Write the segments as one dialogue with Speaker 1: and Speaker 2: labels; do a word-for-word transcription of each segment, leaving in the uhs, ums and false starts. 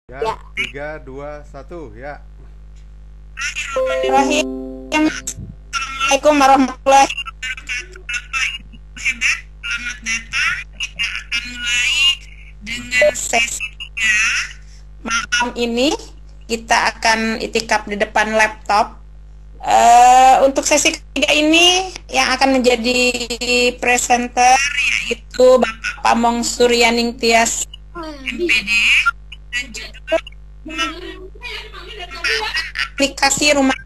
Speaker 1: Ya,
Speaker 2: Ya.
Speaker 1: tiga, dua, satu, ya.
Speaker 2: Bismillahirrahmanirrahim. Assalamualaikum warahmatullahi Hebat, selamat datang. Kita akan mulai dengan sesi tiga. Malam ini kita akan itikaf di depan laptop. Uh, untuk sesi ketiga ini yang akan menjadi presenter yaitu Bapak Pamong Suryaning Tias M P D dan judul aplikasi rumah.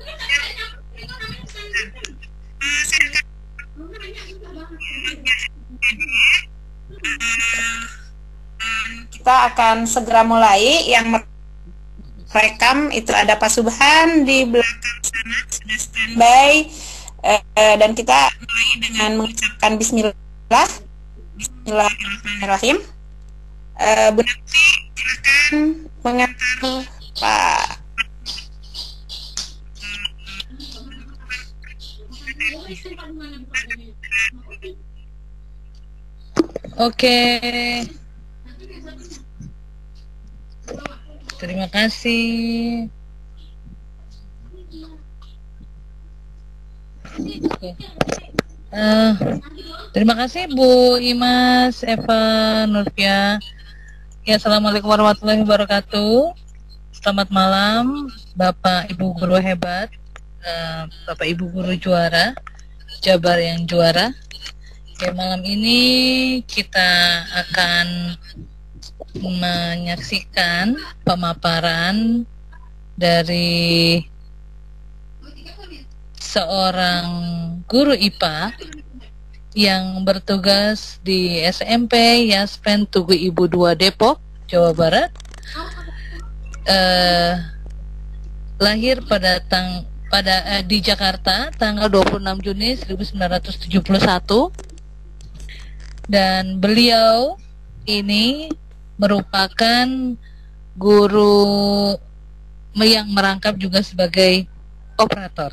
Speaker 2: Kita akan segera mulai. Yang merekam itu ada Pak Subhan di belakang sana sudah standby, eh, dan kita mulai dengan mengucapkan Bismillah. Bismillahirrahmanirrahim. Eh, Bu Nanti silakan mengantar Pak.
Speaker 3: Oke, terima kasih. Oke. Uh, terima kasih Bu Imas, Eva, Nurfia. Ya, assalamualaikum warahmatullahi wabarakatuh. Selamat malam, Bapak Ibu guru hebat, uh, Bapak Ibu guru juara, Jabar yang juara. Ya, malam ini kita akan menyaksikan pemaparan dari seorang guru I P A yang bertugas di S M P Yaspen Tugu Ibu dua Depok, Jawa Barat. Eh, lahir pada tang pada eh, di Jakarta tanggal dua puluh enam Juni seribu sembilan ratus tujuh puluh satu. Dan beliau ini merupakan guru yang merangkap juga sebagai operator.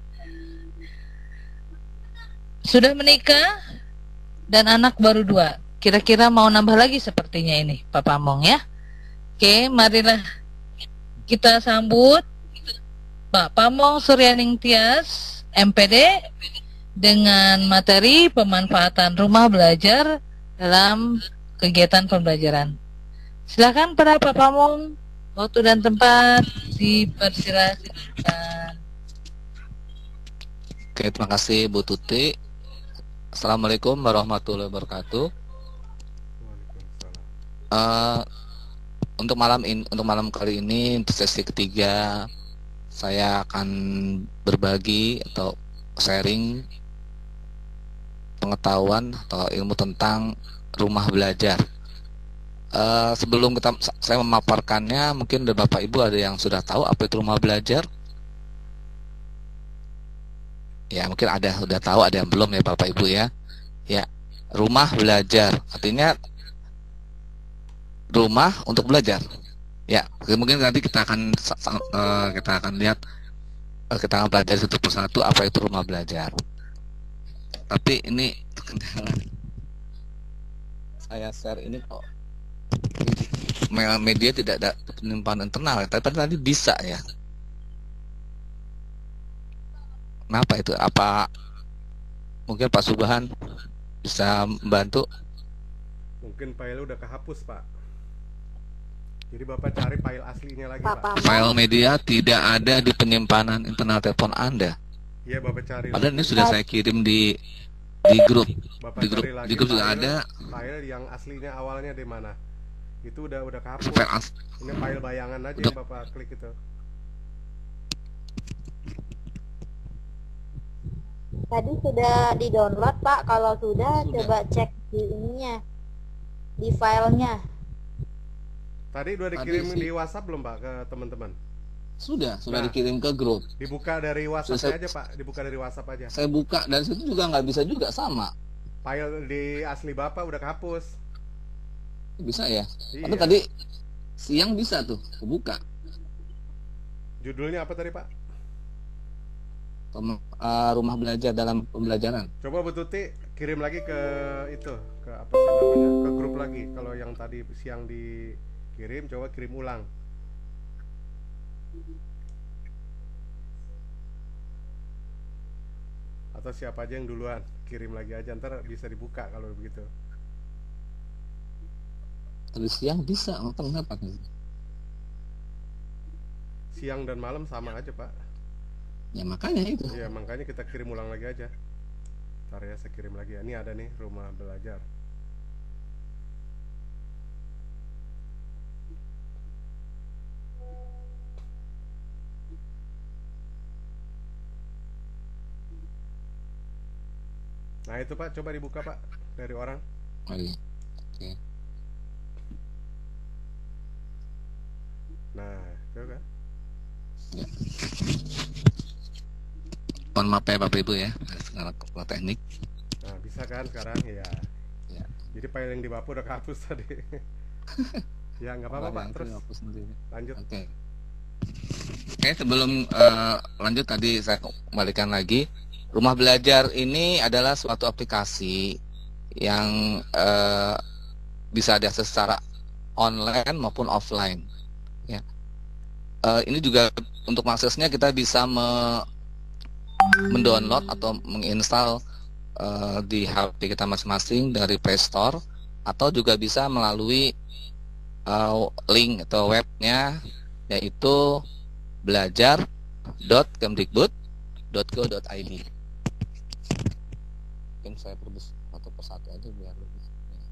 Speaker 3: Sudah menikah dan anak baru dua. Kira-kira mau nambah lagi sepertinya ini, Pak Pamong ya. Oke, marilah kita sambut Pak Pamong Suryaning Tias, M P D, dengan materi pemanfaatan rumah belajar dalam kegiatan pembelajaran. Silakan pada Pak Pamong, waktu dan tempat dipersilakan.
Speaker 4: Oke, terima kasih Bu Tuti. Assalamualaikum warahmatullahi wabarakatuh. Uh, untuk malam ini, untuk malam kali ini, untuk sesi ketiga, saya akan berbagi atau sharing pengetahuan atau ilmu tentang rumah belajar. Uh, sebelum kita saya memaparkannya, mungkin dari Bapak Ibu ada yang sudah tahu apa itu rumah belajar? Ya, mungkin ada sudah tahu, ada yang belum ya Bapak Ibu ya. Ya, rumah belajar artinya rumah untuk belajar. Ya, mungkin nanti kita akan uh, kita akan lihat uh, kita akan pelajari satu persatu apa itu rumah belajar. Tapi ini kendala. Saya share ini kok media tidak ada penyimpanan internal, tapi tadi bisa ya. Kenapa itu? Apa mungkin Pak Subhan bisa membantu?
Speaker 1: Mungkin file udah kehapus, Pak. Jadi Bapak cari file aslinya lagi, Pak.
Speaker 2: Pak.
Speaker 4: File media tidak ada di penyimpanan internal telepon Anda.
Speaker 1: Iya, Bapak cari.
Speaker 4: Padahal ini sudah saya kirim di di grup.
Speaker 1: Bapak
Speaker 4: di grup
Speaker 1: cari lagi
Speaker 4: di grup
Speaker 1: file,
Speaker 4: sudah ada.
Speaker 1: File yang aslinya awalnya di mana? Itu udah udah kehapus.
Speaker 4: File as
Speaker 1: Ini file bayangan aja
Speaker 4: udah.
Speaker 1: yang Bapak klik itu.
Speaker 2: Tadi sudah di-download, Pak. Kalau sudah,
Speaker 4: Sudah.
Speaker 2: coba cek di ininya, di filenya.
Speaker 1: Tadi udah
Speaker 4: Tadi
Speaker 1: dikirim
Speaker 4: sih.
Speaker 1: di WhatsApp belum, Pak, ke teman-teman?
Speaker 4: Sudah, sudah
Speaker 1: Nah.
Speaker 4: dikirim ke grup.
Speaker 1: Dibuka dari WhatsApp
Speaker 4: Sudah saya-
Speaker 1: aja, Pak. Dibuka dari WhatsApp aja.
Speaker 4: Saya buka dan situ juga nggak bisa juga sama.
Speaker 1: File di asli Bapak udah kehapus.
Speaker 4: Bisa ya.
Speaker 1: Iya.
Speaker 4: Tapi tadi siang bisa tuh, kebuka.
Speaker 1: Judulnya apa tadi, Pak?
Speaker 4: Pem- uh, rumah belajar dalam pembelajaran.
Speaker 1: Coba Bu Tuti kirim lagi ke itu, ke apa sih namanya, ke grup lagi. Kalau yang tadi siang di kirim, coba kirim ulang. Atau siapa aja yang duluan, kirim lagi aja, ntar bisa dibuka kalau begitu.
Speaker 4: Tadi siang bisa, apa kenapa?
Speaker 1: Siang dan malam sama aja Pak.
Speaker 4: Ya makanya itu.
Speaker 1: Iya, makanya kita kirim ulang lagi aja. Ntar ya, saya kirim lagi. Ini ada nih, rumah belajar. Nah itu Pak, coba dibuka Pak, dari orang.
Speaker 4: Oh, iya. Oke.
Speaker 1: Nah, itu kan.
Speaker 4: Ya. Mohon maaf ya Bapak Ibu ya, sekarang ke teknik.
Speaker 1: Nah, bisa kan sekarang ya.
Speaker 4: Ya.
Speaker 1: Jadi file yang di Bapak udah kehapus tadi. Ya nggak apa-apa Pak, terus lanjut.
Speaker 4: Oke. Oke, sebelum uh, lanjut tadi saya kembalikan lagi. Rumah Belajar ini adalah suatu aplikasi yang uh, bisa diakses secara online maupun offline. Ya. Uh, ini juga untuk mengaksesnya kita bisa me mendownload atau menginstal uh, di H P kita masing-masing dari Play Store, atau juga bisa melalui uh, link atau webnya, yaitu belajar dot kemdikbud dot go dot i d. Mungkin saya perbes satu persatu aja biar lebih.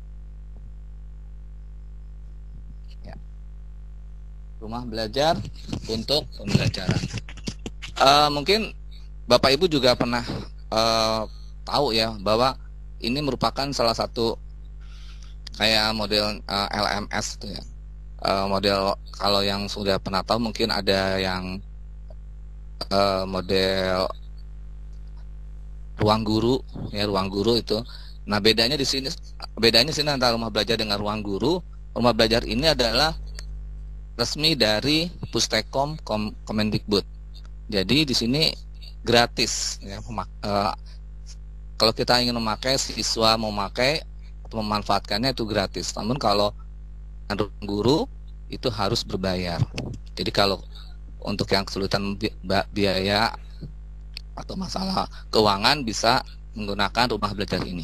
Speaker 4: Ya. Rumah belajar untuk pembelajaran. Uh, mungkin Bapak Ibu juga pernah uh, tahu ya bahwa ini merupakan salah satu kayak model uh, L M S itu ya. Uh, model kalau yang sudah pernah tahu mungkin ada yang uh, model ruang guru ya, ruang guru itu. Nah, bedanya di sini bedanya sini antara rumah belajar dengan ruang guru. Rumah belajar ini adalah resmi dari Pustekom Kom Kemendikbud. Jadi di sini gratis ya, uh, kalau kita ingin memakai, siswa mau memakai atau memanfaatkannya itu gratis. Namun kalau ruang guru itu harus berbayar. Jadi kalau untuk yang kesulitan bi biaya atau masalah keuangan bisa menggunakan rumah belajar ini.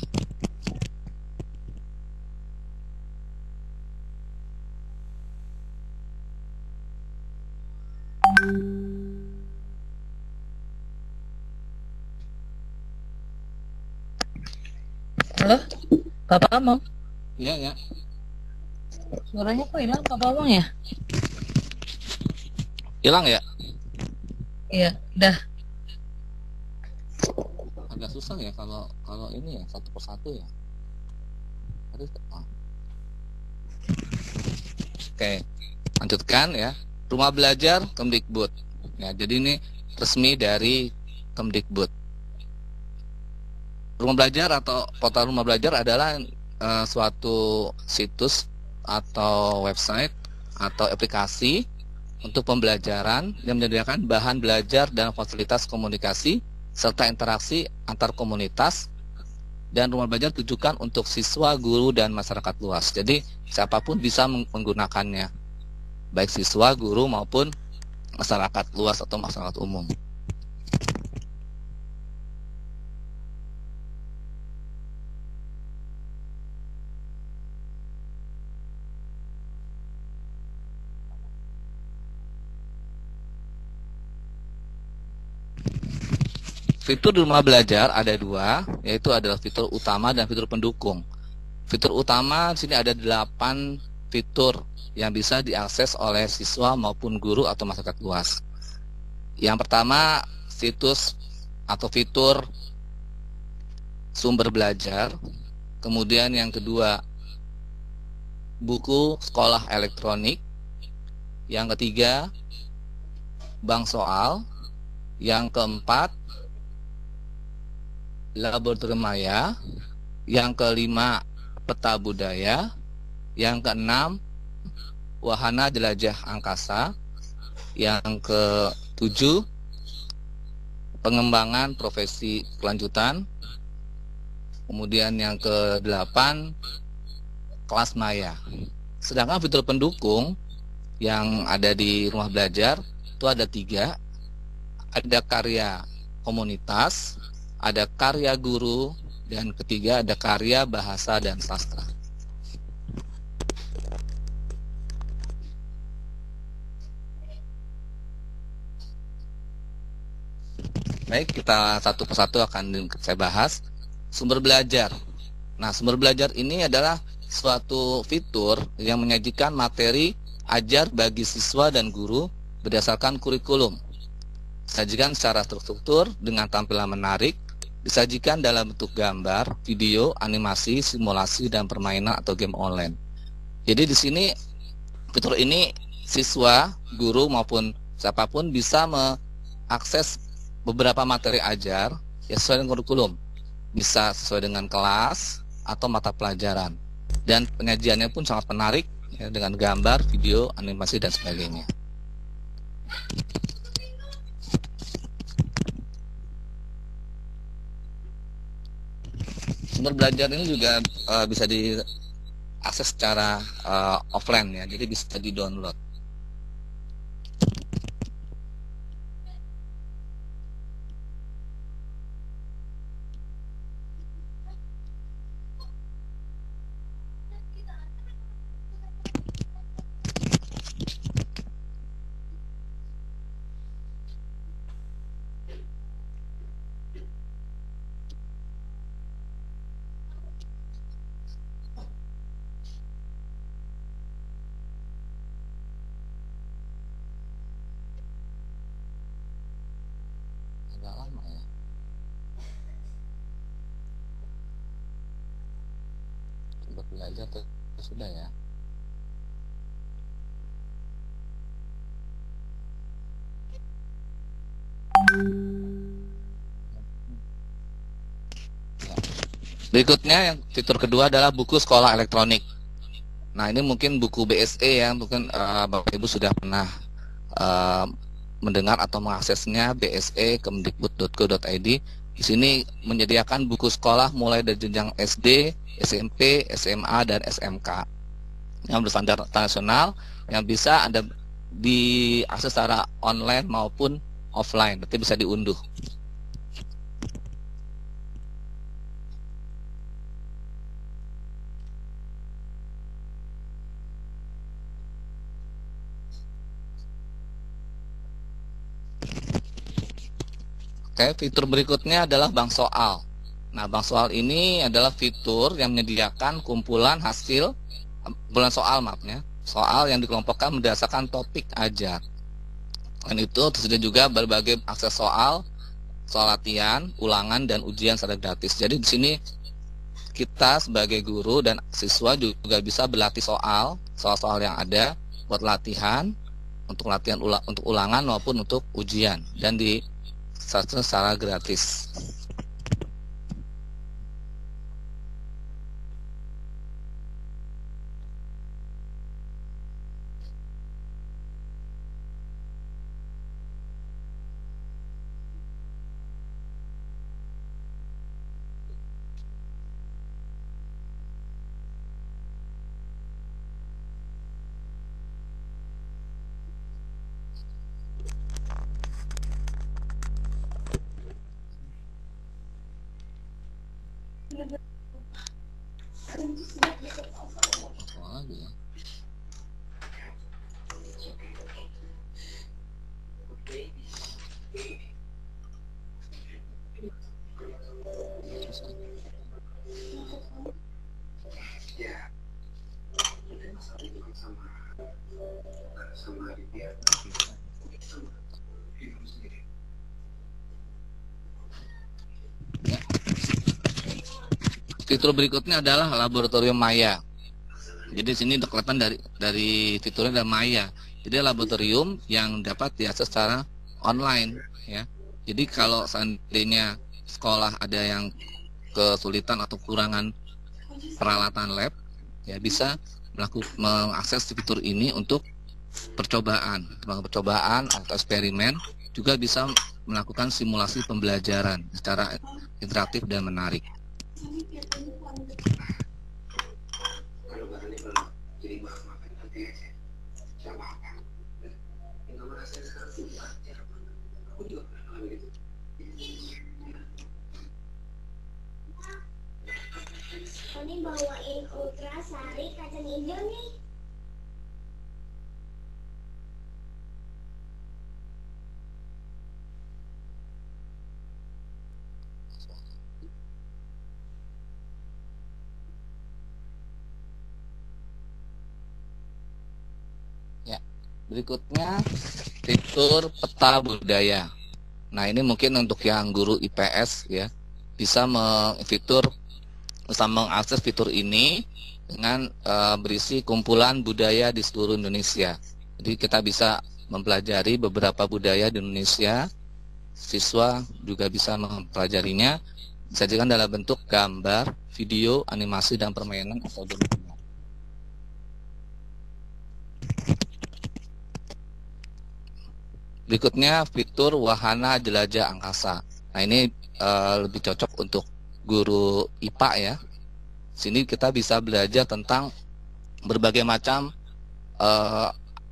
Speaker 3: Halo, Bapak Among?
Speaker 4: Iya, ya.
Speaker 3: Suaranya kok hilang, Bapak Among ya?
Speaker 4: Hilang ya?
Speaker 3: Iya, dah.
Speaker 4: Agak susah ya kalau kalau ini ya satu persatu ya. Aduh, oh. Oke, lanjutkan ya. Rumah belajar Kemdikbud. Ya, jadi ini resmi dari Kemdikbud. Rumah belajar atau portal rumah belajar adalah uh, suatu situs atau website atau aplikasi untuk pembelajaran yang menyediakan bahan belajar dan fasilitas komunikasi serta interaksi antar komunitas, dan rumah belajar ditujukan untuk siswa, guru, dan masyarakat luas. Jadi siapapun bisa menggunakannya, baik siswa, guru, maupun masyarakat luas atau masyarakat umum. Fitur di rumah belajar ada dua, yaitu adalah fitur utama dan fitur pendukung. Fitur utama di sini ada delapan fitur yang bisa diakses oleh siswa maupun guru atau masyarakat luas. Yang pertama, situs atau fitur sumber belajar. Kemudian yang kedua, buku sekolah elektronik. Yang ketiga, bank soal. Yang keempat, laboratorium maya. Yang kelima, peta budaya. Yang keenam, wahana jelajah angkasa. Yang ketujuh, pengembangan profesi kelanjutan. Kemudian yang kedelapan, kelas maya. Sedangkan fitur pendukung yang ada di rumah belajar itu ada tiga. Ada karya komunitas, ada karya guru, dan ketiga ada karya bahasa dan sastra. Baik, kita satu persatu akan saya bahas. Sumber belajar. Nah, sumber belajar ini adalah suatu fitur yang menyajikan materi ajar bagi siswa dan guru berdasarkan kurikulum. Disajikan secara terstruktur dengan tampilan menarik, disajikan dalam bentuk gambar, video, animasi, simulasi, dan permainan atau game online. Jadi di sini fitur ini siswa, guru maupun siapapun bisa mengakses beberapa materi ajar ya sesuai dengan kurikulum, bisa sesuai dengan kelas atau mata pelajaran, dan penyajiannya pun sangat menarik ya, dengan gambar, video, animasi dan sebagainya. Sumber belajar ini juga uh, bisa diakses secara uh, offline ya, jadi bisa di-download. Agak lama ya. Sumber belajar tuh sudah ya. Berikutnya yang fitur kedua adalah buku sekolah elektronik. Nah, ini mungkin buku B S E ya, mungkin uh, Bapak Ibu sudah pernah uh, mendengar atau mengaksesnya, B S E kemdikbud dot go dot i d. Di sini menyediakan buku sekolah mulai dari jenjang S D, S M P, S M A, dan S M K yang berstandar internasional, yang bisa Anda diakses secara online maupun offline, berarti bisa diunduh. Oke, fitur berikutnya adalah bank soal. Nah, bank soal ini adalah fitur yang menyediakan kumpulan hasil, kumpulan soal maafnya, soal yang dikelompokkan berdasarkan topik ajar. Dan itu tersedia juga berbagai akses soal, soal latihan, ulangan, dan ujian secara gratis. Jadi di sini kita sebagai guru dan siswa juga bisa berlatih soal, soal-soal yang ada buat latihan, untuk latihan ulang, untuk ulangan maupun untuk ujian, dan di secara gratis. Apa lagi ya? Fitur berikutnya adalah laboratorium Maya. Jadi di sini kelihatan dari dari fiturnya ada Maya. Jadi laboratorium yang dapat diakses secara online ya. Jadi kalau seandainya sekolah ada yang kesulitan atau kekurangan peralatan lab, ya bisa melakukan mengakses fitur ini untuk percobaan, percobaan atau eksperimen, juga bisa melakukan simulasi pembelajaran secara interaktif dan menarik.
Speaker 5: Tony bawain Ultra Sari kacang hijau nih.
Speaker 4: Ya, berikutnya fitur peta budaya. Nah, ini mungkin untuk yang guru I P S ya, bisa fitur bisa mengakses fitur ini dengan uh, berisi kumpulan budaya di seluruh Indonesia. Jadi kita bisa mempelajari beberapa budaya di Indonesia. Siswa juga bisa mempelajarinya. Disajikan dalam bentuk gambar, video, animasi, dan permainan atau dokumen. Berikutnya fitur wahana jelajah angkasa. Nah, ini uh, lebih cocok untuk guru I P A ya. Sini kita bisa belajar tentang berbagai macam uh,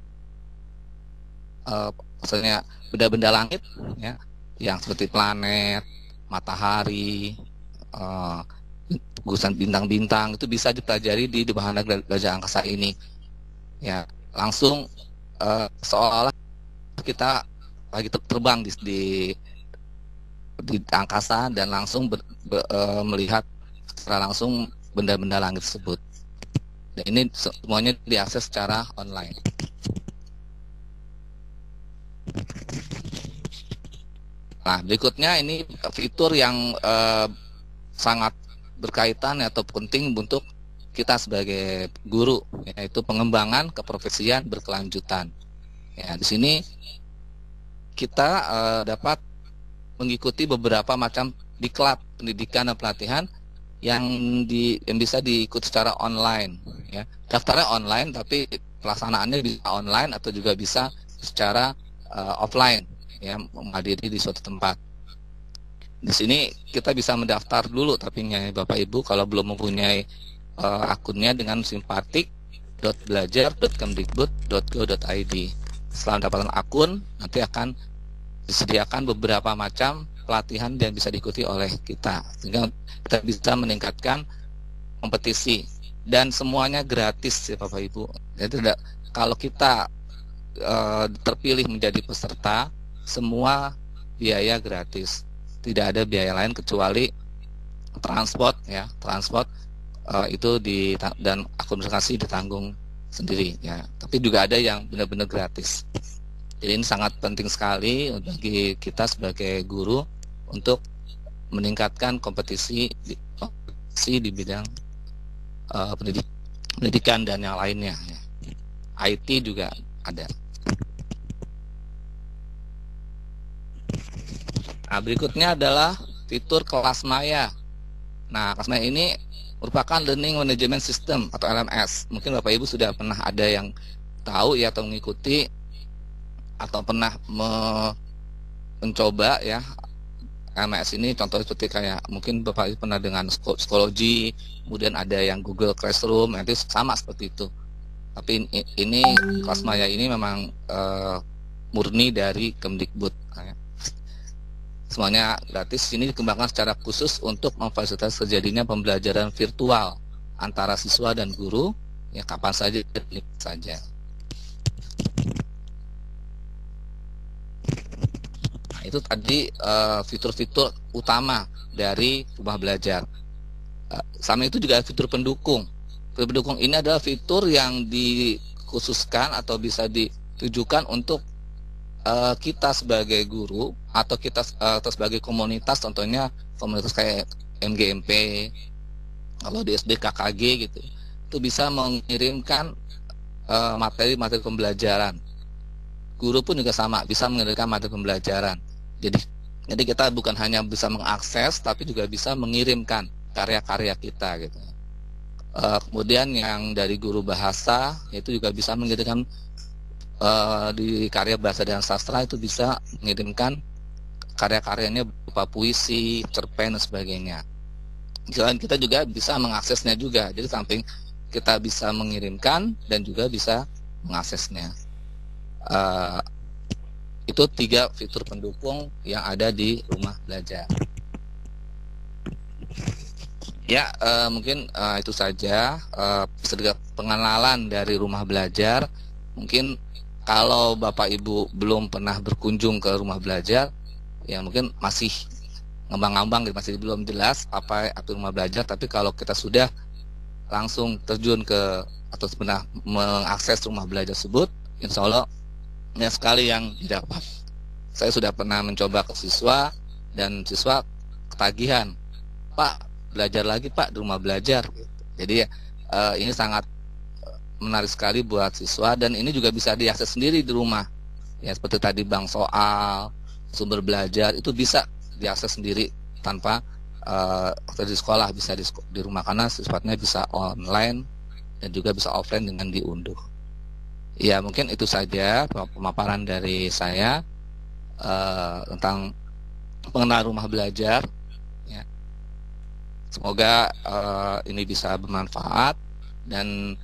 Speaker 4: uh, misalnya benda-benda langit ya, yang seperti planet, matahari, uh, gugusan bintang-bintang, itu bisa dipelajari di wahana jelajah angkasa ini. Ya, langsung uh, seolah-olah kita lagi terbang di, di di angkasa dan langsung ber, ber, e, melihat secara langsung benda-benda langit tersebut. Dan ini semuanya diakses secara online. Nah, berikutnya ini fitur yang e, sangat berkaitan atau penting untuk kita sebagai guru, yaitu pengembangan keprofesian berkelanjutan. Ya, di sini kita uh, dapat mengikuti beberapa macam diklat pendidikan dan pelatihan yang di yang bisa diikuti secara online ya. Daftarnya online tapi pelaksanaannya bisa online atau juga bisa secara uh, offline ya, menghadiri di suatu tempat. Di sini kita bisa mendaftar dulu, tapi ya, Bapak Ibu kalau belum mempunyai uh, akunnya dengan simpatik dot belajar dot kemdikbud dot go dot i d. Setelah mendapatkan akun, nanti akan disediakan beberapa macam pelatihan yang bisa diikuti oleh kita, sehingga kita bisa meningkatkan kompetisi dan semuanya gratis ya Bapak Ibu. Jadi tidak, kalau kita e, terpilih menjadi peserta, semua biaya gratis, tidak ada biaya lain kecuali transport ya, transport e, itu di dan akomodasi ditanggung sendiri ya, tapi juga ada yang benar-benar gratis. Jadi ini sangat penting sekali bagi kita sebagai guru untuk meningkatkan kompetisi di, kompetisi di bidang uh, pendidik, pendidikan dan yang lainnya ya. I T juga ada. Nah, berikutnya adalah fitur kelas maya. Nah, kelas maya ini merupakan Learning Management System atau L M S. Mungkin Bapak Ibu sudah pernah ada yang tahu ya atau mengikuti atau pernah me mencoba ya L M S ini. Contoh seperti kayak mungkin Bapak Ibu pernah dengan Schoology, kemudian ada yang Google Classroom, nanti sama seperti itu. Tapi ini kelas maya ini memang uh, murni dari Kemdikbud. Semuanya gratis. Ini dikembangkan secara khusus untuk memfasilitasi terjadinya pembelajaran virtual antara siswa dan guru ya, kapan saja saja. Nah, itu tadi uh, fitur-fitur utama dari rumah belajar. Uh, sama itu juga fitur pendukung. Fitur pendukung ini adalah fitur yang dikhususkan atau bisa ditujukan untuk Uh, kita sebagai guru atau kita uh, atau sebagai komunitas, contohnya komunitas kayak M G M P, kalau di S D K K G gitu, itu bisa mengirimkan uh, materi-materi pembelajaran. Guru pun juga sama, bisa mengirimkan materi pembelajaran. Jadi, jadi kita bukan hanya bisa mengakses, tapi juga bisa mengirimkan karya-karya kita gitu. Uh, kemudian yang dari guru bahasa itu juga bisa mengirimkan Uh, di karya bahasa dan sastra, itu bisa mengirimkan karya-karyanya berupa puisi, cerpen dan sebagainya. Selain kita juga bisa mengaksesnya juga. Jadi samping kita bisa mengirimkan dan juga bisa mengaksesnya. Uh, Itu tiga fitur pendukung yang ada di rumah belajar. Ya, uh, mungkin uh, itu saja uh, sedikit pengenalan dari rumah belajar. Mungkin kalau Bapak Ibu belum pernah berkunjung ke rumah belajar, ya mungkin masih ngambang-ngambang, masih belum jelas apa itu rumah belajar. Tapi kalau kita sudah langsung terjun ke atau sebenarnya mengakses rumah belajar tersebut, insya Allah banyak sekali yang didapat. Saya sudah pernah mencoba ke siswa dan siswa ketagihan, Pak, belajar lagi Pak di rumah belajar. Jadi uh, ini sangat menarik sekali buat siswa, dan ini juga bisa diakses sendiri di rumah. Ya seperti tadi bank soal, sumber belajar itu bisa diakses sendiri tanpa uh, di sekolah, bisa di, di rumah, karena sifatnya bisa online dan juga bisa offline dengan diunduh. Ya mungkin itu saja pemaparan dari saya uh, tentang pengenalan rumah belajar. Semoga uh, ini bisa bermanfaat, dan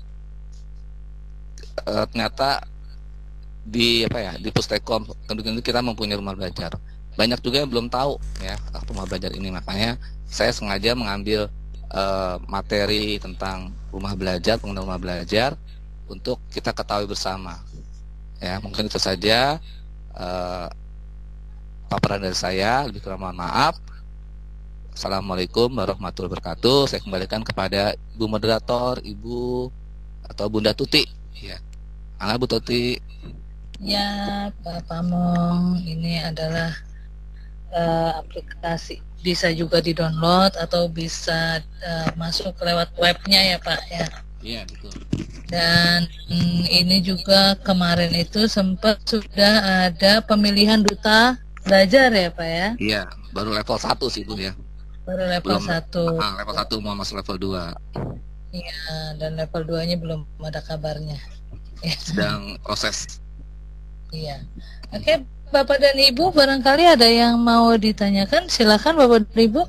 Speaker 4: uh, ternyata di apa ya di Pustekom tentunya kita mempunyai rumah belajar. Banyak juga yang belum tahu ya rumah belajar ini, makanya saya sengaja mengambil uh, materi tentang rumah belajar, pengenalan rumah belajar untuk kita ketahui bersama. Ya mungkin itu saja uh, paparan dari saya. Lebih kurang mohon maaf. Assalamualaikum warahmatullahi wabarakatuh. Saya kembalikan kepada Ibu Moderator, Ibu atau Bunda Tuti. Ya, halo Bu Tuti.
Speaker 3: Ya, Pak Pamong, ini adalah uh, aplikasi, bisa juga di-download atau bisa uh, masuk lewat webnya ya Pak ya.
Speaker 4: Iya betul.
Speaker 3: Dan mm, ini juga kemarin itu sempat sudah ada pemilihan duta belajar ya Pak ya.
Speaker 4: Iya, baru level satu sih Bu ya.
Speaker 3: Baru level
Speaker 4: belum,
Speaker 3: satu.
Speaker 4: Ah, level satu mau masuk level dua.
Speaker 3: Iya, dan level dua nya belum ada kabarnya.
Speaker 4: Sedang proses.
Speaker 3: Iya. Oke, Bapak dan Ibu, barangkali ada yang mau ditanyakan, silakan Bapak dan Ibu.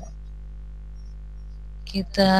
Speaker 3: Kita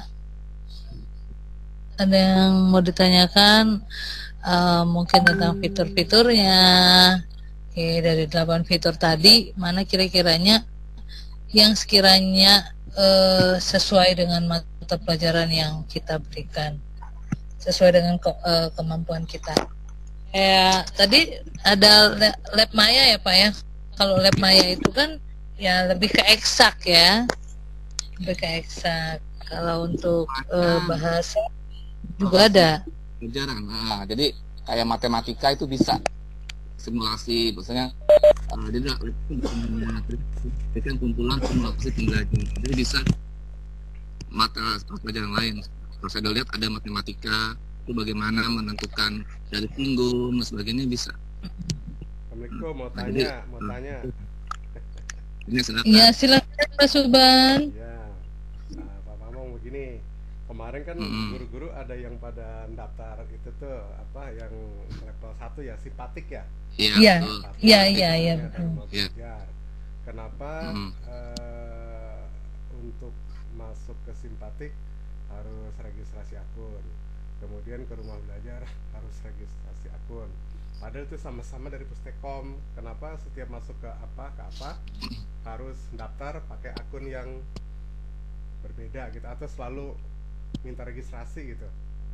Speaker 3: ada yang mau ditanyakan, uh, mungkin tentang fitur-fiturnya. Oke, dari delapan fitur tadi, mana kira-kiranya yang sekiranya uh, sesuai dengan mata pelajaran yang kita berikan, sesuai dengan ke, uh, kemampuan kita. Ya, tadi ada lab maya ya Pak ya. Kalau lab maya itu kan ya lebih ke eksak ya, lebih ke eksak. Kalau untuk uh, bahasa juga ada.
Speaker 4: Jarang. Nah, jadi kayak matematika itu bisa simulasi, maksudnya uh, dia itu kan kumpulan simulasi pembelajaran. Jadi bisa mata pelajaran lain. Kalau saya lihat ada matematika, itu bagaimana menentukan dari pinggung dan sebagainya bisa.
Speaker 1: Assalamualaikum, mau
Speaker 4: Nah,
Speaker 1: tanya,
Speaker 4: jadi,
Speaker 1: mau
Speaker 4: hmm.
Speaker 1: tanya.
Speaker 4: Ini silakan.
Speaker 3: Ya silakan Pak Suban.
Speaker 1: Ya, nah, Pak Pamong begini. Kemarin kan
Speaker 4: Mm-hmm.
Speaker 1: guru-guru ada yang pada daftar itu tuh apa yang level satu ya, simpatik ya.
Speaker 4: Iya.
Speaker 3: Iya,
Speaker 4: betul.
Speaker 3: iya, iya, iya.
Speaker 1: Ya, dari rumah
Speaker 4: Iya.
Speaker 1: belajar. Kenapa
Speaker 4: Mm-hmm.
Speaker 1: eh, untuk masuk ke simpatik harus registrasi akun, kemudian ke rumah belajar harus registrasi akun. Padahal itu sama-sama dari Pustekom. Kenapa setiap masuk ke apa ke apa harus daftar pakai akun yang berbeda gitu, atau selalu minta registrasi gitu?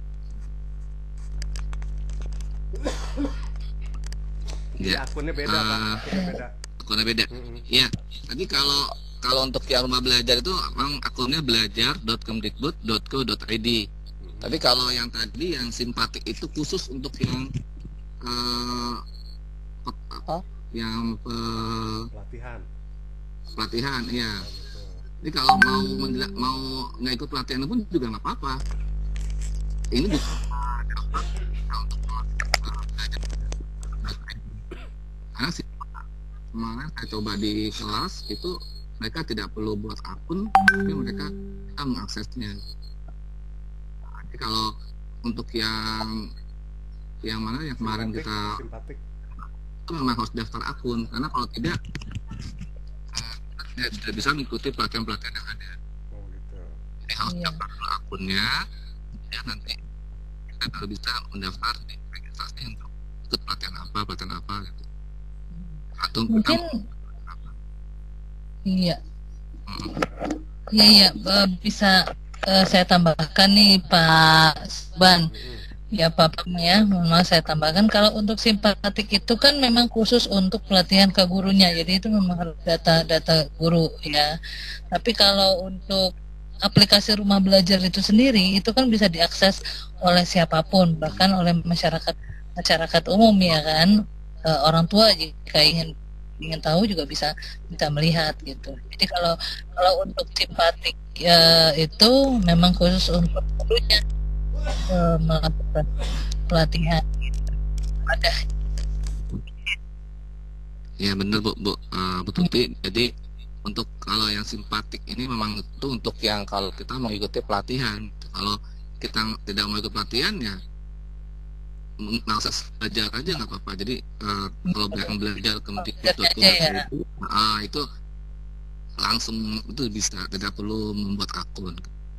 Speaker 1: Jadi
Speaker 4: Iya.
Speaker 1: akunnya beda
Speaker 4: Ah.
Speaker 1: Pak, akunnya beda.
Speaker 4: Akunnya beda.
Speaker 1: Mm-mm.
Speaker 4: Iya. Tadi kalau kalau untuk yang rumah belajar itu memang akunnya belajar dot kemdikbud dot go dot i d. Tapi kalau yang tadi yang simpatik itu khusus untuk yang eh, apa? Yang eh,
Speaker 1: Pelatihan.
Speaker 4: pelatihan, iya.
Speaker 1: Gitu.
Speaker 4: Jadi kalau mau menjela- mau nggak ikut pelatihan pun juga nggak apa-apa. Ini bisa untuk belajar. Karena sih kemarin saya coba di kelas itu mereka tidak perlu buat akun, tapi mereka kita mengaksesnya. Jadi kalau untuk yang yang mana yang kemarin
Speaker 1: Simpatik,
Speaker 4: kita
Speaker 1: simpatik.
Speaker 4: itu memang harus daftar akun, karena kalau tidak eh, kita tidak bisa mengikuti pelatihan-pelatihan yang ada.
Speaker 1: Oh gitu.
Speaker 4: Jadi harus
Speaker 3: Iya.
Speaker 4: daftar dulu akunnya, ya nanti kita baru bisa mendaftar di registrasi untuk ikut pelatihan apa, pelatihan apa gitu. atau
Speaker 3: Mungkin
Speaker 4: kita-
Speaker 3: iya,
Speaker 4: Hmm,
Speaker 3: iya, iya, eh, bisa eh, saya tambahkan nih Pak Ban.
Speaker 1: Mm-mm.
Speaker 3: Ya Pak Pam ya, mohon maaf saya tambahkan kalau untuk simpatik itu kan memang khusus untuk pelatihan ke gurunya, jadi itu memang harus data-data guru ya. Tapi kalau untuk aplikasi rumah belajar itu sendiri itu kan bisa diakses oleh siapapun, bahkan oleh masyarakat masyarakat umum ya kan. Eh, orang tua jika ingin ingin tahu juga bisa bisa melihat gitu. Jadi kalau kalau untuk simpatik eh, itu memang khusus untuk gurunya eh, melakukan pelatihan ada.
Speaker 4: ya benar Bu, Bu, Eh, Bu Tuti. Jadi untuk kalau yang simpatik ini memang itu untuk yang kalau kita mengikuti pelatihan. Kalau kita tidak mau ikut pelatihan ya mengakses belajar aja nggak apa-apa. Jadi eh, kalau yang belajar ke
Speaker 3: Belajar aja ya.
Speaker 4: itu, ah, itu langsung itu bisa, tidak perlu membuat akun.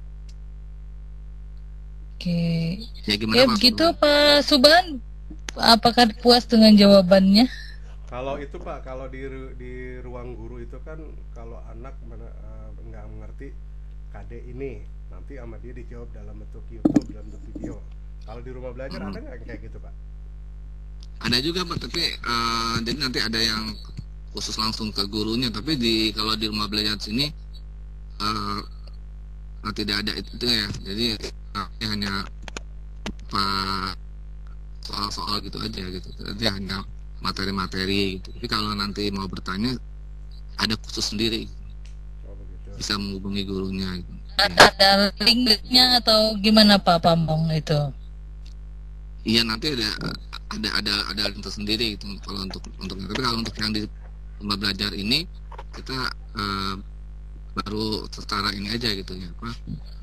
Speaker 3: Oke.
Speaker 4: Ya gimana
Speaker 3: Ya
Speaker 4: Pak?
Speaker 3: begitu Pak Suban. Apakah puas dengan jawabannya?
Speaker 1: Kalau itu Pak, kalau di ru- di ruang guru itu kan kalau anak men- eh, nggak mengerti K D ini, nanti sama dia dijawab dalam bentuk YouTube, dalam bentuk video. Kalau di rumah belajar
Speaker 4: Hmm.
Speaker 1: ada nggak yang kayak gitu Pak?
Speaker 4: Ada juga Pak, tapi eh, jadi nanti ada yang khusus langsung ke gurunya. Tapi di kalau di rumah belajar sini eh, nah, tidak ada itu ya. Jadi eh, hanya Pak soal-soal gitu aja gitu. Jadi hanya materi-materi gitu. Tapi kalau nanti mau bertanya ada khusus sendiri,
Speaker 1: Oh begitu.
Speaker 4: bisa menghubungi gurunya gitu. Ya.
Speaker 3: Ada, ada linknya atau gimana Pak Pamong itu?
Speaker 4: Iya nanti ada ada ada ada link tersendiri gitu kalau untuk untuk tapi kalau untuk yang di rumah belajar ini kita eh, baru secara ini aja gitu ya apa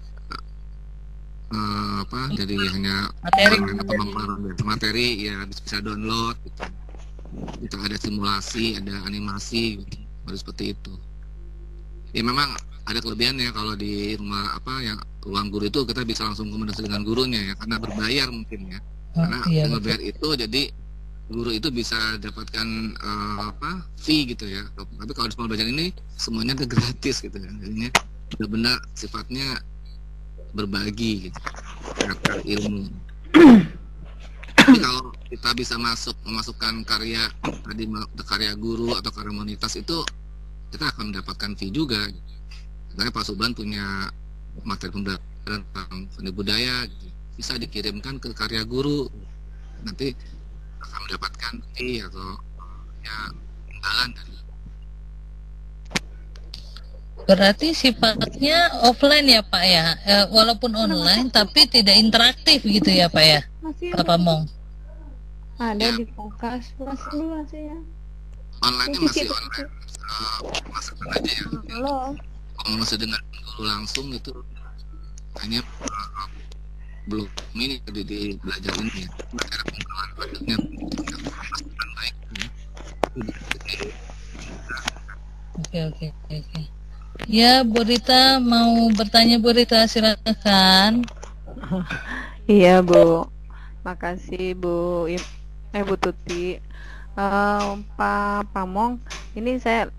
Speaker 4: eh, apa jadi hanya
Speaker 3: Materi.
Speaker 4: sarana pemaparan biasa. Materi ya bisa, bisa download gitu. Itu ada simulasi, ada animasi gitu. Baru seperti itu. Ya memang ada kelebihannya kalau di rumah apa yang ruang guru itu kita bisa langsung komunikasi dengan gurunya ya karena berbayar mungkin ya.
Speaker 3: Oh,
Speaker 4: Karena
Speaker 3: iya,
Speaker 4: dengan
Speaker 3: betul.
Speaker 4: bayar itu jadi guru itu bisa dapatkan eh, apa fee gitu ya. Tapi kalau di sekolah belajar ini semuanya udah gratis gitu ya. Jadinya benar-benar sifatnya berbagi gitu terhadap ilmu. Tapi kalau kita bisa masuk memasukkan karya tadi ma- karya guru atau karya komunitas itu kita akan mendapatkan fee juga. Misalnya Pak Suban punya materi pembelajaran tentang seni budaya gitu. Bisa dikirimkan ke karya guru, nanti akan mendapatkan fee atau ya imbalan dari
Speaker 3: Berarti sifatnya offline ya Pak ya, Eh, walaupun online tapi tidak interaktif gitu ya Pak ya,
Speaker 6: Masih
Speaker 3: Pak Pamong.
Speaker 6: ada
Speaker 4: Ya.
Speaker 6: di kulkas. Masih dulu masih ya.
Speaker 4: online-nya
Speaker 6: Ini
Speaker 4: masih
Speaker 6: dikit.
Speaker 4: online. Eh, masukkan aja ya.
Speaker 6: Belum.
Speaker 4: Kalau masih dengan guru langsung itu hanya eh, belum ini di, di belajar ini ya. Cara pengembangan belajarnya dengan baik. Ya.
Speaker 3: Oke oke oke. oke. Ya Bu Rita mau bertanya Bu Rita silakan.
Speaker 6: Iya Bu. Makasih Bu Im- eh Bu Tuti. Eh, Pak Pamong, ini saya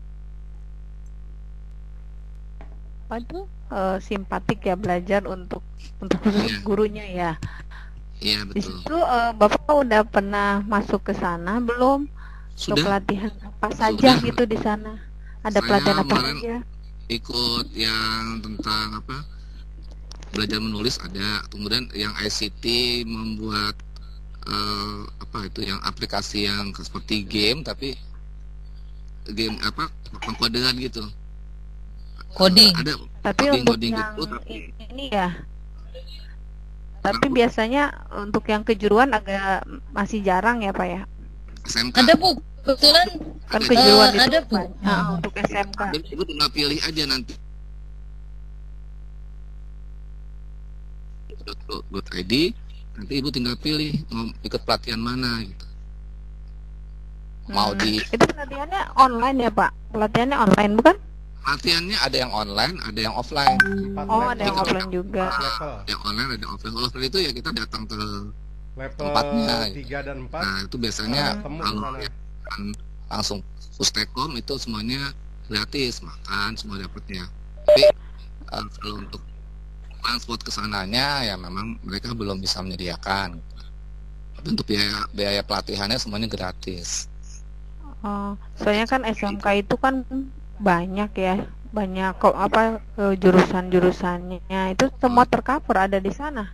Speaker 6: apa tuh eh, simpatik ya belajar untuk untuk khusus
Speaker 4: Iya.
Speaker 6: gurunya ya.
Speaker 4: Iya
Speaker 6: Di
Speaker 4: betul.
Speaker 6: situ eh, Bapak udah pernah masuk ke sana belum? Untuk
Speaker 4: Sudah
Speaker 6: pelatihan apa saja
Speaker 4: Sudah.
Speaker 6: gitu di sana? Ada
Speaker 4: Saya
Speaker 6: pelatihan apa
Speaker 4: kemarin
Speaker 6: saja?
Speaker 4: ikut yang tentang apa belajar menulis ada, kemudian yang I C T membuat eh, apa itu yang aplikasi yang seperti game tapi game apa pengkodean gitu.
Speaker 3: Coding.
Speaker 4: Ada
Speaker 6: Tapi
Speaker 4: coding
Speaker 6: untuk
Speaker 4: coding
Speaker 6: yang
Speaker 4: gitu tapi
Speaker 6: i- ini ya. Tapi biasanya untuk yang kejuruan agak masih jarang ya Pak ya.
Speaker 4: S M K
Speaker 3: Ada Bu, kebetulan
Speaker 6: Kan
Speaker 4: ada.
Speaker 6: kejuruan
Speaker 3: Eh,
Speaker 6: itu
Speaker 3: ada, Bu.
Speaker 6: banyak. Ah, untuk S M K.
Speaker 4: Jadi ibu tinggal pilih aja nanti dot I D nanti ibu tinggal pilih mau ikut pelatihan mana gitu. Mau
Speaker 6: Hmm,
Speaker 4: di
Speaker 6: Itu pelatihannya online ya Pak? Pelatihannya online bukan?
Speaker 4: pelatihannya ada yang online, ada yang offline.
Speaker 1: Empat
Speaker 6: Oh,
Speaker 1: level.
Speaker 6: ada yang offline juga.
Speaker 1: Empat level.
Speaker 4: Yang online ada yang offline. Kalau offline itu ya kita datang ke
Speaker 1: Level
Speaker 4: Tempatnya.
Speaker 1: tiga dan empat
Speaker 4: nah itu biasanya
Speaker 1: ketemu di
Speaker 4: kalau
Speaker 1: sana.
Speaker 4: yang langsung Pustekom itu semuanya gratis, makan semua dapatnya. Tapi uh, kalau untuk transport ke sananya ya memang mereka belum bisa menyediakan. Tapi untuk biaya biaya pelatihannya semuanya gratis.
Speaker 6: Oh, soalnya kan S M K itu kan banyak ya, banyak kok apa eh, jurusan-jurusannya itu semua tercover ada di sana.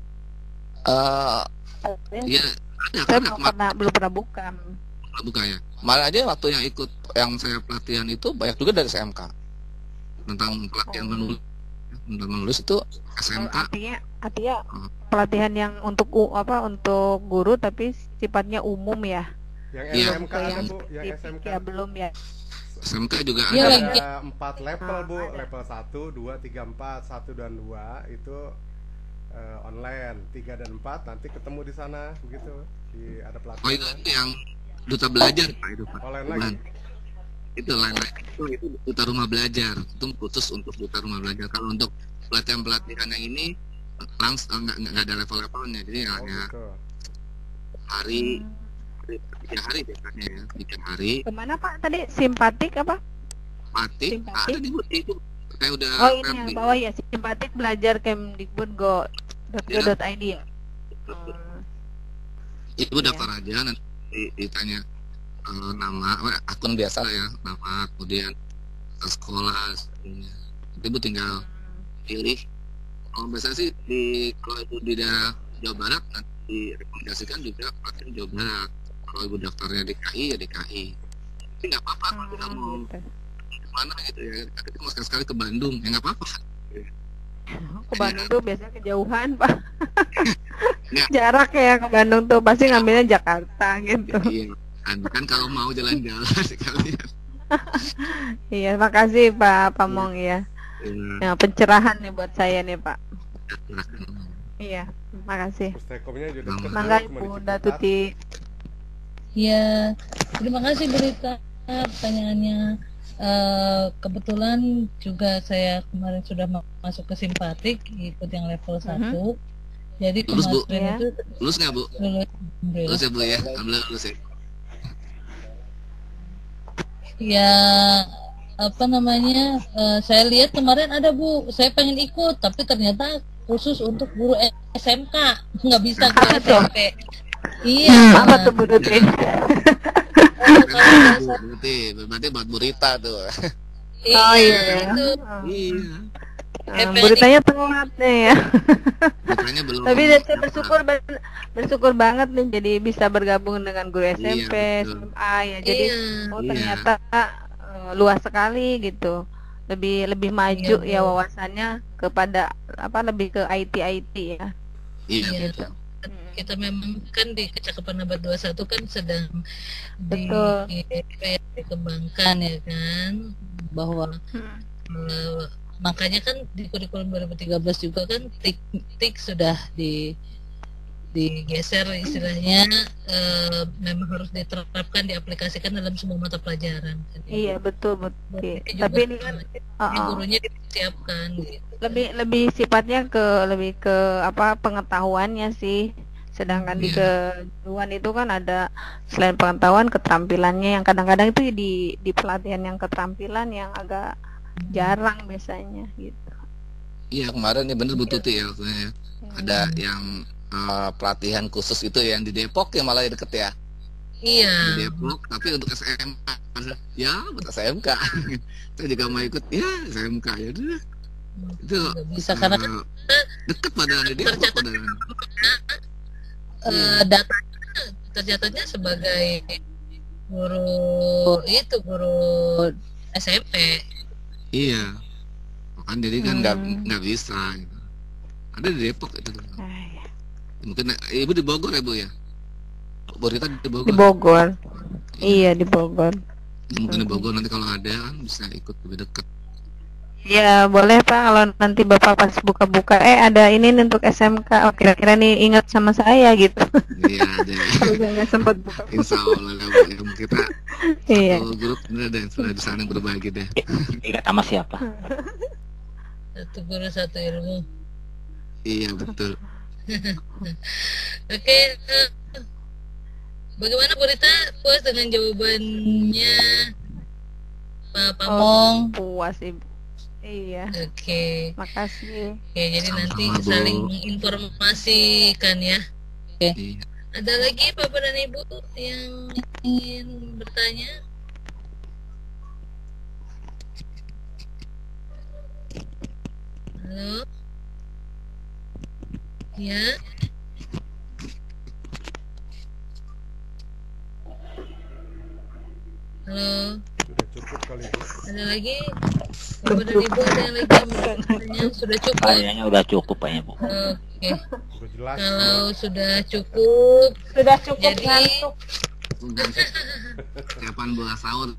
Speaker 4: Uh,
Speaker 6: Saya
Speaker 4: ya ada
Speaker 6: saya
Speaker 4: kan
Speaker 6: belum pernah belum pernah buka.
Speaker 4: buka ya. Malah aja waktu yang ikut yang saya pelatihan itu banyak juga dari S M K tentang pelatihan
Speaker 6: Oh.
Speaker 4: menulis. Tentang menulis itu S M K.
Speaker 6: Artinya artinya
Speaker 4: Oh.
Speaker 6: pelatihan yang untuk u- apa untuk guru tapi sifatnya umum ya.
Speaker 1: Yang
Speaker 4: Iya.
Speaker 1: S M K
Speaker 6: Ke
Speaker 1: ada
Speaker 6: yang
Speaker 1: Bu, yang S M K
Speaker 6: ya belum ya.
Speaker 4: S M K juga
Speaker 3: Iya,
Speaker 4: ada.
Speaker 3: lagi.
Speaker 1: ada empat level
Speaker 6: Ah,
Speaker 1: Bu,
Speaker 6: ada.
Speaker 1: level satu, dua, tiga, empat, satu dan dua itu eh, online, tiga dan empat nanti ketemu di sana begitu. Di ada
Speaker 4: Oh itu,
Speaker 1: pelatihan.
Speaker 4: itu yang duta belajar Pak itu Pak.
Speaker 1: Online
Speaker 4: Bukan.
Speaker 1: lagi.
Speaker 4: Itu lain lagi. Itu, itu duta rumah belajar. Itu khusus untuk duta rumah belajar. Kalau untuk pelatihan-pelatihan yang ini langsung nggak nggak nggak ada level-levelnya. Jadi
Speaker 1: Oh
Speaker 4: hanya
Speaker 1: gitu.
Speaker 4: hari tiga hari biasanya ya tiga hari.
Speaker 6: Kemana Pak tadi? Simpatik apa?
Speaker 4: Mati
Speaker 6: Simpatik?
Speaker 4: ada di itu. Saya udah
Speaker 6: Oh ini
Speaker 4: share
Speaker 6: yang
Speaker 4: di-
Speaker 6: bawah ya, simpatik belajar kemdikbud go
Speaker 4: Ya.
Speaker 6: .go.id ya. Hmm.
Speaker 4: Ibu
Speaker 6: Iya.
Speaker 4: daftar aja nanti di- ditanya eh, nama eh, akun biasa lah ya, nama, kemudian eh, sekolah sebagainya. Nanti Ibu tinggal pilih. Kalau biasanya sih di kalau Ibu di daerah Jawa Barat nanti direkomendasikan juga pelatihan Jawa Barat. Kalau Ibu daftarnya di K I ya di K I. Tapi nggak apa-apa kalau tidak
Speaker 6: Hmm,
Speaker 4: mau
Speaker 6: gitu.
Speaker 4: kemana gitu ya. Kita mau sekali-sekali ke Bandung ya nggak apa-apa.
Speaker 6: Ke Bandung tuh biasanya kejauhan Pak.
Speaker 4: Ya.
Speaker 6: Jarak ya ke Bandung tuh pasti ngambilnya Jakarta gitu.
Speaker 4: Iya. Kan, kan kalau mau jalan-jalan sekalian.
Speaker 6: Iya, makasih Pak Pamong ya.
Speaker 4: Ya,
Speaker 6: Yang pencerahan nih buat saya nih Pak.
Speaker 4: silakan.
Speaker 6: Iya, makasih.
Speaker 1: Pustekomnya juga deket.
Speaker 6: Mangga
Speaker 1: Bu, cuma di
Speaker 6: Ibu Unda
Speaker 1: Ciputat.
Speaker 6: Tuti.
Speaker 3: Ya, terima kasih Berita pertanyaannya. Eh, kebetulan juga saya kemarin sudah ma- masuk ke Simpatik, ikut yang level satu. Jadi
Speaker 4: Lulus, Bu?
Speaker 3: kemarin
Speaker 6: Ya.
Speaker 3: itu
Speaker 4: Lulus nggak Bu?
Speaker 3: lulus.
Speaker 4: Lulus ya Bu ya? Alhamdulillah lulus ya.
Speaker 3: Ya, apa namanya? eh, saya lihat kemarin ada Bu, saya pengen ikut, tapi ternyata khusus untuk guru S M K, nggak bisa ke
Speaker 6: Apa
Speaker 3: S
Speaker 6: tuh?
Speaker 3: M P. Iya.
Speaker 6: Hmm, apa tuh Bu Tuti?
Speaker 3: Eh, kalau nggak salah-
Speaker 4: Berarti berarti buat Burita tuh.
Speaker 6: Oh iya.
Speaker 3: itu.
Speaker 4: Iya.
Speaker 6: Hmm, beritanya telat nih ya.
Speaker 4: Bukannya belum.
Speaker 6: Tapi saya bersyukur ban- bersyukur banget nih jadi bisa bergabung dengan guru S M P,
Speaker 4: Iya,
Speaker 6: S
Speaker 4: betul.
Speaker 6: M A ya. Jadi
Speaker 3: Iya.
Speaker 6: oh
Speaker 4: Iya.
Speaker 6: ternyata eh, luas sekali gitu. Lebih lebih maju
Speaker 3: Iya,
Speaker 6: ya
Speaker 3: Bu.
Speaker 6: wawasannya kepada apa lebih ke I T I T ya.
Speaker 4: Iya.
Speaker 3: Iya.
Speaker 4: betul.
Speaker 3: Kita memang kan di Kecakapan Abad dua puluh satu kan sedang di,
Speaker 6: Betul.
Speaker 3: kayak dikembangkan ya kan, bahwa
Speaker 6: Hmm.
Speaker 3: eh, makanya kan di kurikulum dua ribu tiga belas juga kan tik tik sudah di digeser istilahnya, eh, memang harus diterapkan diaplikasikan dalam semua mata pelajaran kan.
Speaker 6: Iya betul betul.
Speaker 3: Berarti
Speaker 6: Tapi
Speaker 3: juga,
Speaker 6: ini kan
Speaker 3: eh,
Speaker 6: uh-uh.
Speaker 3: ini gurunya disiapkan gitu.
Speaker 6: lebih lebih sifatnya ke lebih ke apa pengetahuannya sih. Sedangkan di
Speaker 4: Iya.
Speaker 6: kejuruan itu kan ada selain pengetahuan keterampilannya yang kadang-kadang itu di di pelatihan yang keterampilan yang agak jarang biasanya gitu.
Speaker 4: Iya kemarin ya bener Bu Tuti ya. Maksudnya. Ada yang eh, pelatihan khusus itu yang di Depok ya malah deket ya.
Speaker 3: Iya.
Speaker 4: Di Depok tapi untuk S M K. Ya buat S M K. Saya juga mau ikut ya S M K ya udah. Itu
Speaker 3: Nggak bisa karena kan
Speaker 4: eh, deket padahal di Depok
Speaker 3: tercatat
Speaker 4: padahal.
Speaker 3: eh, datanya tercatatnya sebagai guru itu guru S M P.
Speaker 4: Iya. Kan jadi kan nggak
Speaker 6: Hmm.
Speaker 4: nggak bisa gitu. Ada di Depok itu.
Speaker 6: Ah, ya.
Speaker 4: Mungkin eh, Ibu di Bogor ya Bu ya? Burita di Bogor.
Speaker 6: Di Bogor. Iya di Bogor.
Speaker 4: Ya, mungkin di Bogor nanti kalau ada kan bisa ikut lebih dekat.
Speaker 6: Ya boleh Pak kalau nanti Bapak pas buka-buka eh ada ini nih untuk S M K. Oh, kira-kira nih ingat sama saya gitu.
Speaker 4: Iya ada.
Speaker 6: Kalau saya nggak sempat buka.
Speaker 4: Insya Allah lah Bu. Ya, kita
Speaker 6: Iya.
Speaker 4: satu grup ini ada yang sudah saling berbagi deh.
Speaker 7: Ingat sama siapa?
Speaker 3: Satu guru satu ilmu.
Speaker 4: Iya betul.
Speaker 3: Oke, eh, Bagaimana Bu Rita? Puas dengan jawabannya Pak
Speaker 6: Oh,
Speaker 3: Pamong?
Speaker 6: puas Ibu. Iya,
Speaker 3: Oke.
Speaker 6: makasih.
Speaker 3: Oke, jadi nanti
Speaker 4: Sama-sama, Bu.
Speaker 3: saling menginformasikan ya. Oke.
Speaker 4: Iya.
Speaker 3: Ada lagi Bapak dan Ibu yang ingin bertanya? Halo? Ya? Halo?
Speaker 1: Sudah cukup kali Bu.
Speaker 3: Ada lagi? Bapak dan Ibu ada yang lagi yang bertanya? Sudah cukup?
Speaker 7: Kayaknya udah cukup kayaknya Bu.
Speaker 3: Oke.
Speaker 1: Sudah jelas.
Speaker 3: Kalau sudah cukup,
Speaker 2: Sudah cukup
Speaker 3: Jadi-
Speaker 2: ngantuk.
Speaker 4: Udah kapan bulan sahur?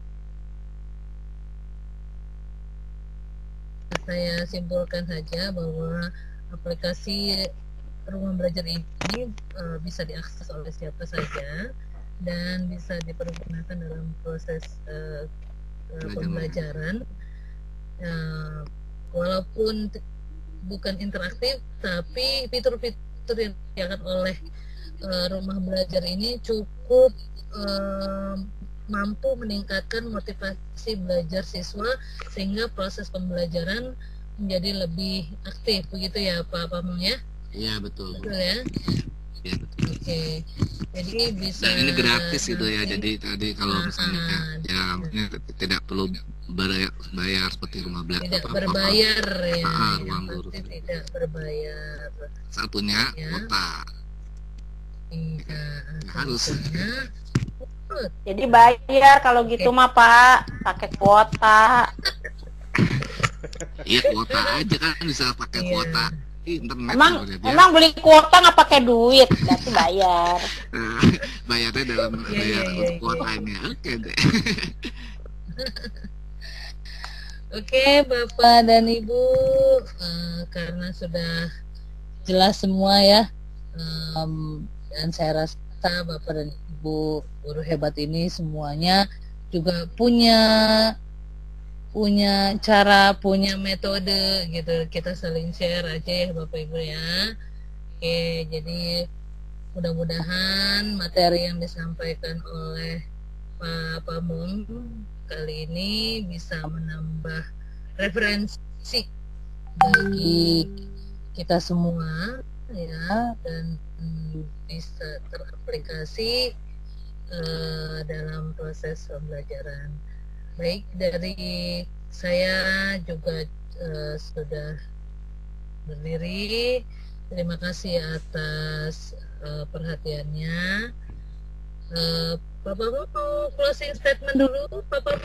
Speaker 3: saya simpulkan saja bahwa aplikasi Rumah Belajar ini eh, bisa diakses oleh siapa saja dan bisa dipergunakan dalam proses eh, eh,
Speaker 4: Belajar.
Speaker 3: pembelajaran. Eh, walaupun t- bukan interaktif, tapi fitur-fitur yang disediakan oleh eh, Rumah Belajar ini cukup eh, mampu meningkatkan motivasi belajar siswa sehingga proses pembelajaran menjadi lebih aktif, begitu ya Pak Pamong ya?
Speaker 4: Iya betul.
Speaker 3: Betul ya?
Speaker 4: Iya betul.
Speaker 3: Oke, jadi bisa.
Speaker 4: Dan ini gratis gitu ya.
Speaker 3: nanti-
Speaker 4: Jadi tadi kalau misalnya ya,
Speaker 3: Ah,
Speaker 4: ya maksudnya tidak perlu bayar, bayar seperti rumah belajar
Speaker 3: tidak
Speaker 4: apa- apa-
Speaker 3: berbayar ya,
Speaker 4: Ah,
Speaker 3: yang
Speaker 4: ruang guru.
Speaker 3: pasti tidak berbayar.
Speaker 4: Satunya
Speaker 3: Ya.
Speaker 4: kuota.
Speaker 3: Iya,
Speaker 4: Harus.
Speaker 3: tentunya.
Speaker 2: Jadi bayar kalau gitu mah Pak, pakai kuota.
Speaker 4: Iya kuota aja kan bisa pakai
Speaker 3: Iya.
Speaker 4: kuota internet.
Speaker 2: Emang
Speaker 4: kalau dia bilang.
Speaker 2: emang beli kuota nggak pakai duit, berarti bayar.
Speaker 4: Nah, bayarnya dalam
Speaker 3: Iya,
Speaker 4: bayar
Speaker 3: iya,
Speaker 4: untuk
Speaker 3: iya,
Speaker 4: kuotanya. Oke deh.
Speaker 3: Oke, Bapak dan Ibu, eh, karena sudah jelas semua ya, em, dan saya rasa Bapak dan Ibu guru hebat ini semuanya juga punya punya cara, punya metode gitu. Kita saling share aja ya Bapak Ibu ya. Oke, jadi mudah-mudahan materi yang disampaikan oleh Pak Pamong kali ini bisa menambah referensi bagi kita semua ya, dan bisa teraplikasi eh, dalam proses pembelajaran. Baik, dari saya juga eh, sudah berdiri. Terima kasih atas eh, perhatiannya. Eh, Bapak mau closing statement dulu, Bapak?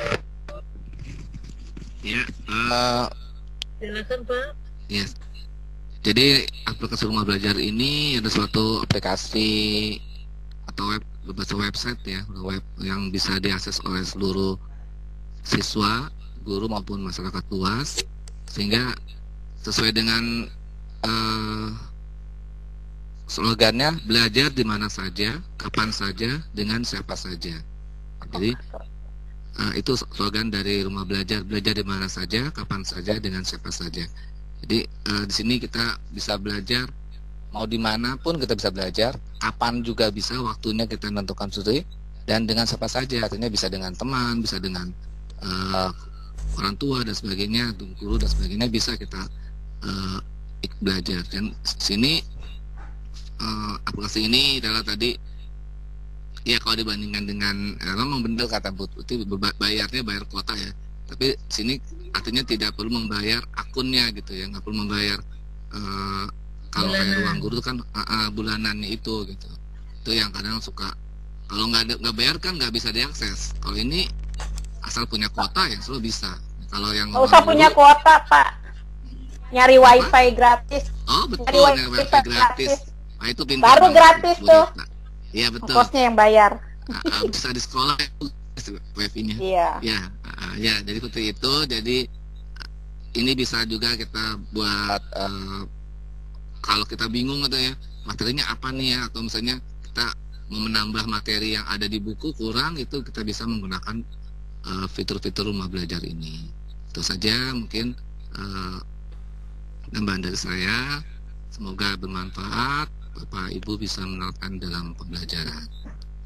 Speaker 4: Ya. eh,
Speaker 3: Silakan Pak.
Speaker 4: Yes. Jadi aplikasi rumah belajar ini ada suatu aplikasi atau web berbasis website ya, web yang bisa diakses oleh seluruh siswa, guru maupun masyarakat luas, sehingga sesuai dengan eh, slogannya belajar di mana saja, kapan saja, dengan siapa saja. Jadi eh, itu slogan dari rumah belajar, belajar di mana saja, kapan saja, dengan siapa saja. Jadi eh, di sini kita bisa belajar mau dimanapun kita bisa belajar, kapan juga bisa, waktunya kita menentukan sendiri, dan dengan siapa saja, artinya bisa dengan teman, bisa dengan uh, orang tua dan sebagainya, guru dan sebagainya, bisa kita uh, ikut belajar. Dan sini uh, aplikasi ini adalah tadi ya kalau dibandingkan dengan eh, memang benar kata Bu Tuti, bayarnya bayar kuota ya, tapi sini artinya tidak perlu membayar akunnya gitu ya, nggak perlu membayar uh, kalau kayak ruang guru kan uh, uh, bulanannya itu gitu. Itu yang kadang suka kalau nggak ada nggak bayar kan nggak bisa diakses. Kalau ini asal punya kuota ya selalu bisa. Kalau yang
Speaker 2: Nggak usah
Speaker 4: ruang
Speaker 2: punya
Speaker 4: guru-
Speaker 2: kuota Pak, nyari wifi gratis.
Speaker 4: oh betul,
Speaker 2: Nyari
Speaker 4: yang
Speaker 2: wifi
Speaker 4: wifi
Speaker 2: gratis.
Speaker 4: gratis. Nah itu pintar
Speaker 2: Baru
Speaker 4: banget,
Speaker 2: gratis
Speaker 4: Bu
Speaker 2: tuh.
Speaker 4: Rita. Iya betul.
Speaker 2: Ongkosnya yang bayar.
Speaker 4: Uh, uh, bisa di sekolah itu wifi-nya.
Speaker 2: Iya.
Speaker 4: Ya, uh, ya, jadi seperti itu. Jadi uh, ini bisa juga kita buat uh, kalau kita bingung atau ya materinya apa nih ya, atau misalnya kita mau menambah materi yang ada di buku kurang, itu kita bisa menggunakan uh, fitur-fitur rumah belajar ini. Itu saja mungkin uh, tambahan dari saya. Semoga bermanfaat. Bapak Ibu bisa menerapkan dalam pembelajaran.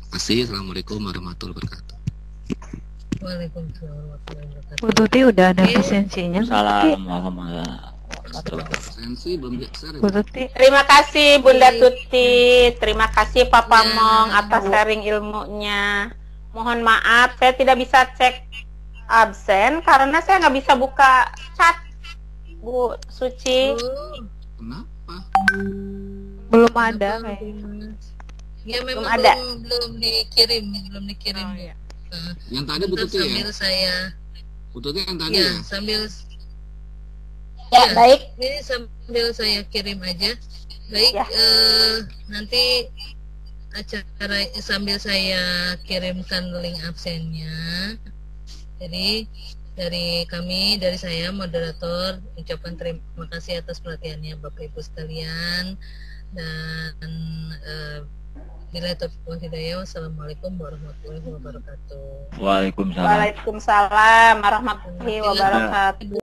Speaker 4: kasih. Assalamualaikum warahmatullahi wabarakatuh.
Speaker 3: Waalaikumsalam warahmatullahi wabarakatuh.
Speaker 6: Bu Tuti udah ada
Speaker 3: Oke.
Speaker 6: lisensinya. Bu Tuti.
Speaker 7: Assalamualaikum warahmatullahi wabarakatuh.
Speaker 4: Sensi belum share
Speaker 6: Bu Tuti.
Speaker 2: Terima kasih Bunda Tuti, terima kasih Papa
Speaker 3: Ya.
Speaker 2: Mong atas sharing ilmunya. Mohon maaf saya tidak bisa cek absen karena saya nggak bisa buka chat, Bu Suci.
Speaker 3: Oh,
Speaker 4: Kenapa?
Speaker 6: Belum
Speaker 3: kenapa
Speaker 6: ada
Speaker 3: belum?
Speaker 6: kayaknya.
Speaker 3: Ya memang
Speaker 2: Belum ada.
Speaker 3: belum belum dikirim, belum dikirim.
Speaker 6: Oh,
Speaker 3: Bu.
Speaker 6: iya.
Speaker 3: Nah,
Speaker 4: Yang tadi Bu
Speaker 3: bentar
Speaker 4: Tuti
Speaker 3: sambil
Speaker 4: ya?
Speaker 3: saya,
Speaker 4: Bu Tuti yang tadi
Speaker 3: ya
Speaker 4: ya?
Speaker 3: sambil
Speaker 2: Ya,
Speaker 3: ya,
Speaker 2: baik.
Speaker 3: ini sambil saya kirim aja. Baik,
Speaker 2: Ya.
Speaker 3: eh, nanti acara sambil saya kirimkan link absennya. Jadi dari kami, dari saya moderator ucapkan terima kasih atas perhatiannya Bapak Ibu sekalian, dan eh, bila taufiq wal hidayah. Wassalamualaikum warahmatullahi wabarakatuh.
Speaker 7: Waalaikumsalam.
Speaker 2: Waalaikumsalam warahmatullahi wabarakatuh.